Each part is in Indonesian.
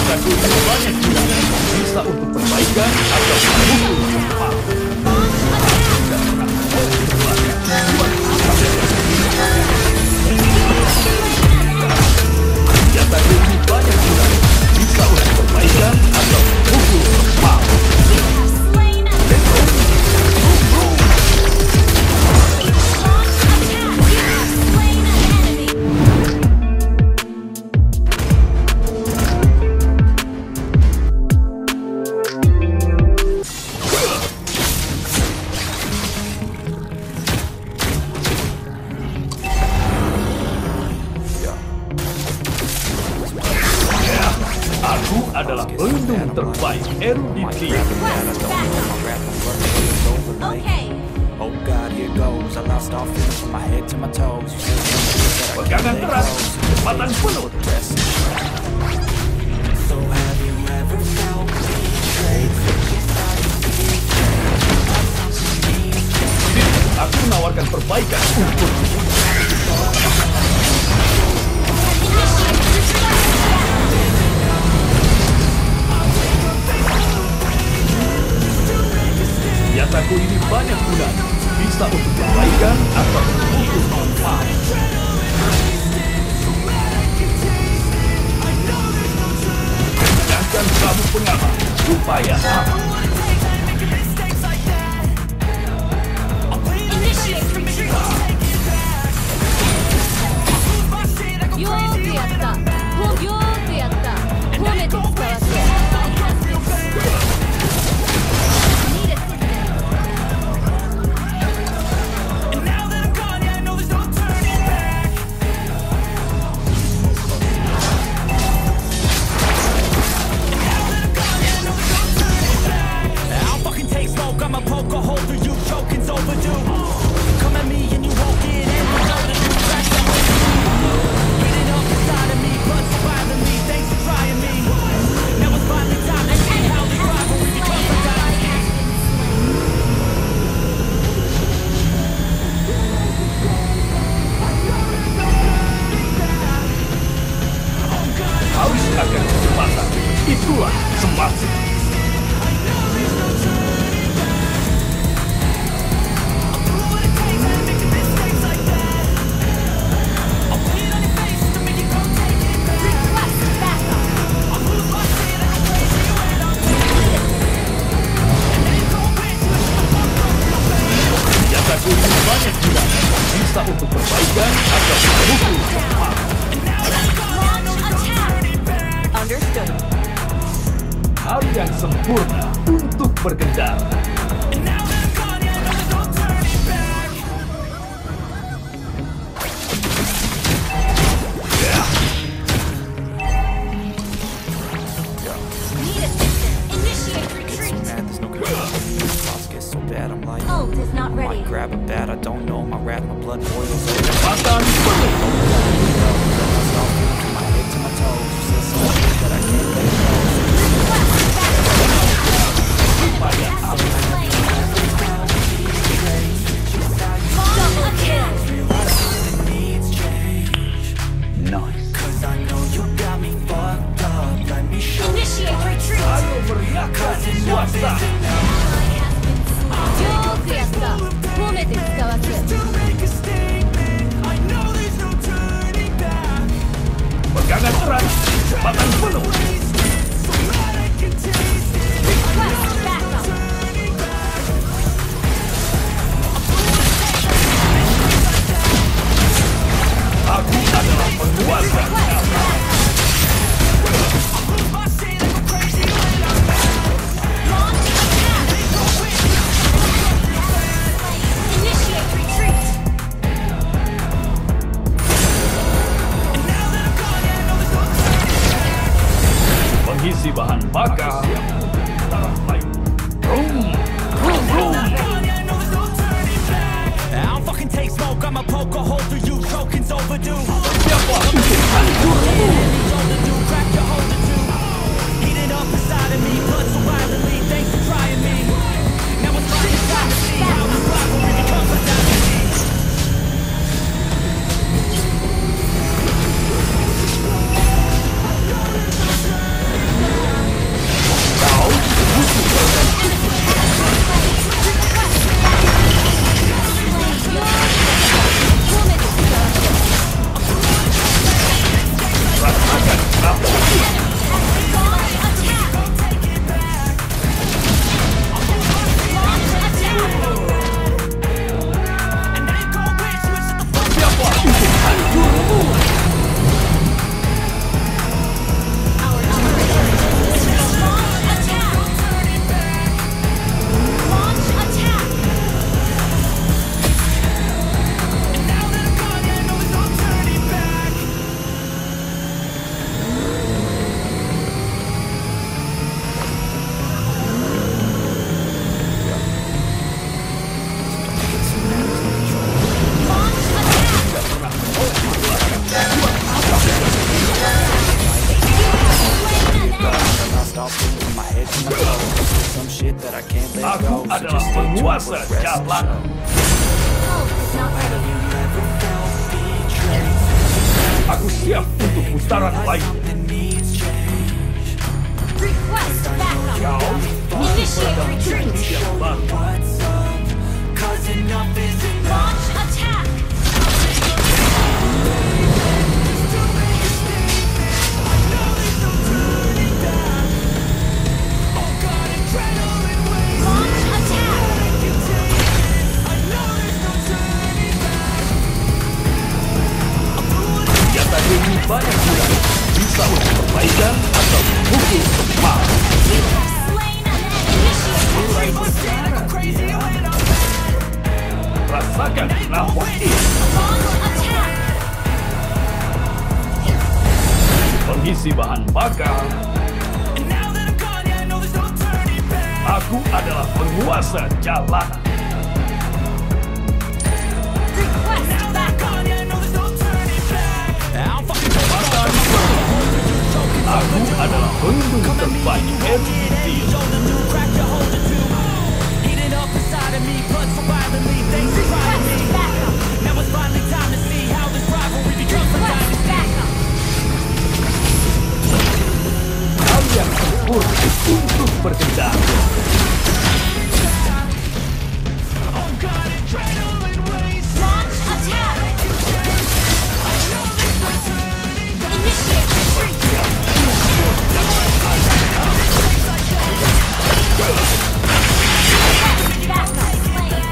Senjataku banyak gunanya, bisa untuk perbaikan atau menghukum cepat. Senjataku banyak gunanya, bisa untuk perbaikan atau menghukum cepat. Aku adalah pelindung terbaik Eruditia. Oh God, here goes. I lost all feeling from my head to my toes. Pegangan erat, kecepatan penuh. So have you ever felt betrayed? Aku menawarkan perbaikan untuk senjataku ini banyak gunanya, bisa untuk perbaikan atau untuk manfaat. Gunakan sabuk pengaman supaya aman. Itulah semasa. Senjataku banyak gunanya, bisa untuk perbaikan atau menghukum cepat. Understood. Hal yang sempurna untuk berkendara. Ult is not ready. Grab a bat, I don't know my wrath, my blood boils over. Kecepatan penuh. My head to my toes. You say something that I can't let go. Supaya aman. Double kill. Nice. Cause I know you got me fucked up. Let me show you. Initiate retreat. Ayo meriahkan suasana. よーくやった。褒めて使わせ。 Pegangan erat, kecepatan penuh. Aku adalah penguasa. Initiate retreat. Mengisi bahan bakar yang taraf lain. Vroom, vroom, vroom. I don't fucking take smoke, I'ma poke a hole through you, choking's overdue. Siapa untuk hancurmu? Crack your hole to do. Heated up inside of me, blood so violently, thanks for trying me. Now it's finally time to see how this rivalry becomes a dynasty. that I can't let Aku go. So adalah just stay tuned for penguasa the rest. jalanan. Hope is not ready. Aku siap untuk putaran lainnya. Request backup. Kau Initiate retreat. yang baru. Launch attack. Launch attack. Senjata ini banyak gunanya. Bisa untuk perbaikan atau pukul cepat. You have slain an enemy. Rasakan rampok ini. Launch attack. Pengisi bahan bakar. Aku adalah penguasa jalanan. Request backup. Aku adalah pelindung terbaik FTV. Heated up inside of me, blood so violently, thanks for trying me. Request backup. Now it's finally time to see how this rivalry becomes a Request dynasty. backup. Kalian sempurna untuk berkendara. Launch attack. Initiate retreat. Backup slain.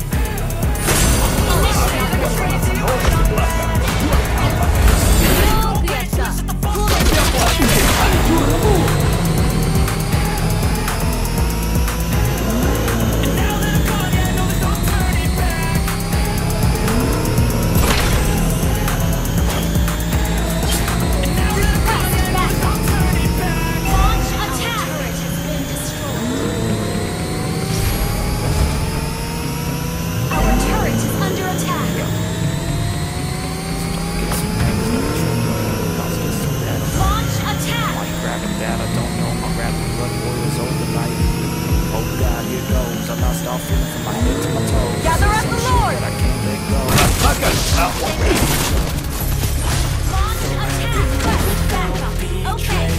Initiate retreat. Yogyata. Request backup. Launch attack. Turret has been destroyed. Our turret is under attack. Launch attack. Grabbing that, I don't know. My rapping blood boils overnight. Oh God, here goes. I lost all feeling from my head to my toes. Gather up Some the shit Lord. that I can't let go. Rasakan rampok ini. Launch attack. Request backup. Okay.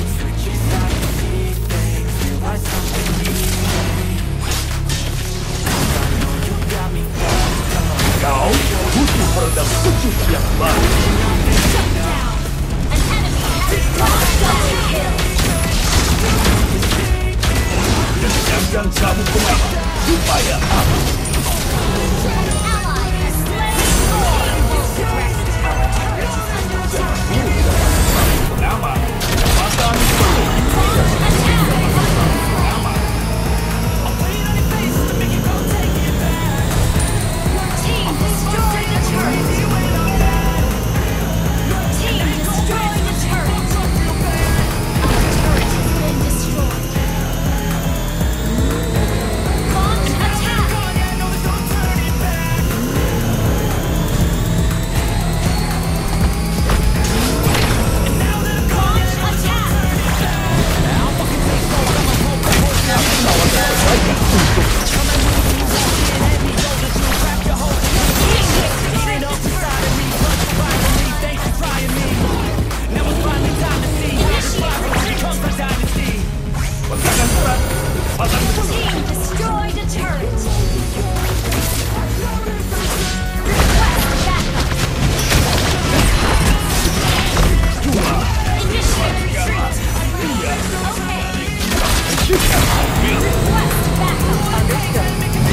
Kau butuh peredam sejuk yang baru. Shut down. An enemy has lost double kill. Kencangkan sabuk pengaman supaya aman. Ally has slain Lord. Our turret is under attack. Pengaman, kecepatan penuh. Launch attack. Your team destroyed the turret. Your team destroyed the turret. Our turret has been destroyed. Launch attack. Launch attack. Heated up inside of me, blood so violently, thanks for trying me. Now it's finally time to see how this rivalry becomes a dynasty. Pegangan erat, kecepatan penuh. Team destroyed a turret. Request backup. Cuma Initiate retreat. dia Okay. menciptakan mobil. Request backup.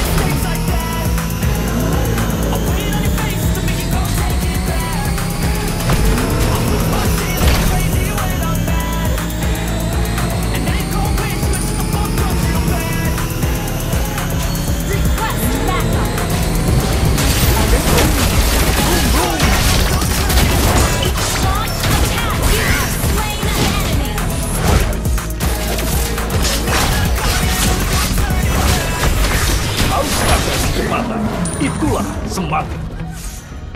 Request backup. Launch attack. You have slain an enemy. Hauskan kecepatan, itulah semangat.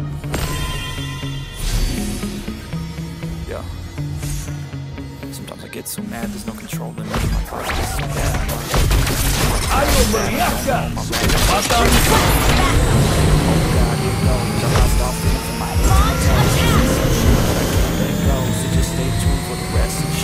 Yeah. Sometimes I get get so mad, there's no control in me. My thoughts get so bad. Ayo meriahkan kecepatan. Oh God, here goes. I lost all feeling for my Launch attack! let go. So just stay tuned for the rest.